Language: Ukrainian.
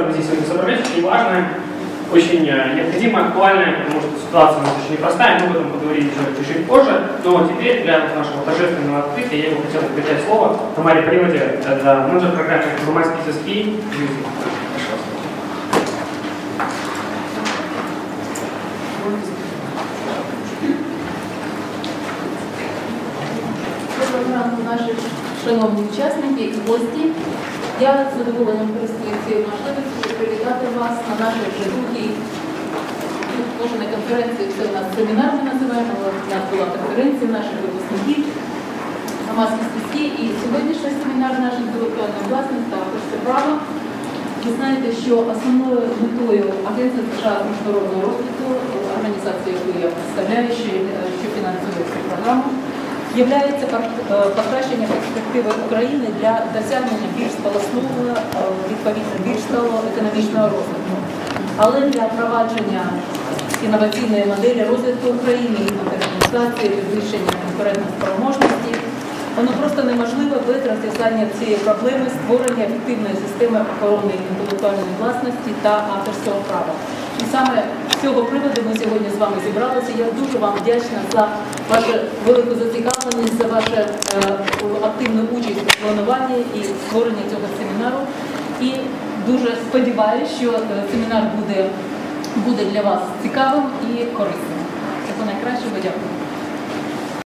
Здесь сегодня собрались, очень важная, очень необходимая, актуальная, потому что ситуация у нас очень непростая, мы об этом поговорим чуть-чуть позже. Но теперь для нашего торжественного открытия я бы хотел передать слово Тамаре Приводе, это менеджер программы «Гурманский ССП». Доброго ранку, наші шановні учасники і гості. Я з задоволенням користуюся цією можливістю привітати вас на нашій вже другій, може не конференції, це у нас семінар ми називаємо, але у нас була конференція наших випускників громадські зв'язки, і сьогоднішній семінар наш інтелектуальної власності та авторське право. Ви знаєте, що основною метою Агентства США з міжнародного розвитку, організації, яку я представляю, що фінансує цю програму, є покращення перспективи України для досягнення більш сполосного, відповідно, більш сталого економічного розвитку. Але для впровадження інноваційної моделі розвитку України, її модернізації, підвищення конкурентоспроможності, воно просто неможливо без розв'язання цієї проблеми створення ефективної системи охорони інтелектуальної власності та авторського права. І саме з цього приводу ми сьогодні з вами зібралися. Я дуже вам вдячна за вашу велику зацікавленість, за вашу активну участь у плануванні і створенні цього семінару. І дуже сподіваюся, що семінар буде для вас цікавим і корисним. Всього найкращого, дякую.